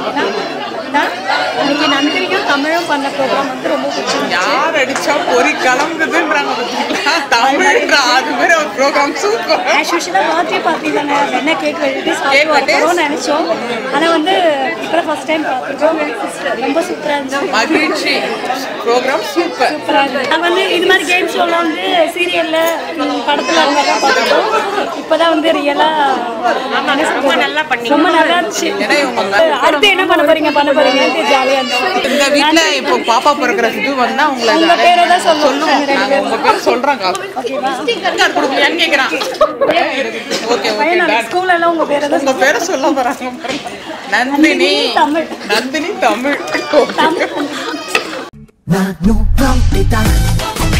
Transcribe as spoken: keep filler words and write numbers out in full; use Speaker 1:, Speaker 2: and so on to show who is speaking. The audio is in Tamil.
Speaker 1: இன்னைக்கு நந்தினியும் தமிழும் பண்ண ப்ரோக்ராம் வந்து ரொம்ப பிடிச்சிருந்துச்சு.
Speaker 2: யார் அடிச்சா பொறி கலங்குதுன்றாங்க பார்த்தீங்களா? தமிழ்ன்ற அது மாதிரி ஒரு ப்ரோக்ராம் சூப்பர்.
Speaker 1: ஆஸ் யூஷுவலாக பர்த்டே பார்ட்டி தானே என்ன கேக் வெட்டி சாப்பிடுவோம்னு நினச்சோம். ஆனால் வந்து இப்போ ஃபர்ஸ்ட் டைம் பார்த்துட்டோம். ரொம்ப சூப்பராக இருந்துச்சு.
Speaker 2: மகிழ்ச்சி. ப்ரோக்ராம் சூப்பர்
Speaker 1: சூப்பராக இருந்துச்சு. நாங்கள் வந்து இது மாதிரி கேம் ஷோலாம் வந்து சீரியலில் படத்தில் அவங்க தான் பார்த்துட்டோம். இப்போ தான் வந்து ரியலாக ரொம்ப நல்லா பண்ணி ரொம்ப நல்லா இருந்துச்சு. அடுத்து என்ன பண்ண போறீங்க பண்ண போறீங்க ஜாலியாக இருந்துச்சு.
Speaker 2: இந்த வீட்டில் இப்போ பாப்பா பிறக்கிற இது வந்தா உங்களை
Speaker 1: உங்க பேரை தான் சொல்லுவோம்.
Speaker 2: உங்க பேர் சொல்றாங்க. கொடுக்கலையான்னு கேட்குறான். Okay okay.
Speaker 1: ஸ்கூல்ல எல்லாம் உங்க பேரை தான்
Speaker 2: உங்க பேரை சொல்ல போறாங்க. நந்தினி
Speaker 1: தமிழ்.
Speaker 2: நந்தினி தமிழ்.
Speaker 1: தமிழ்.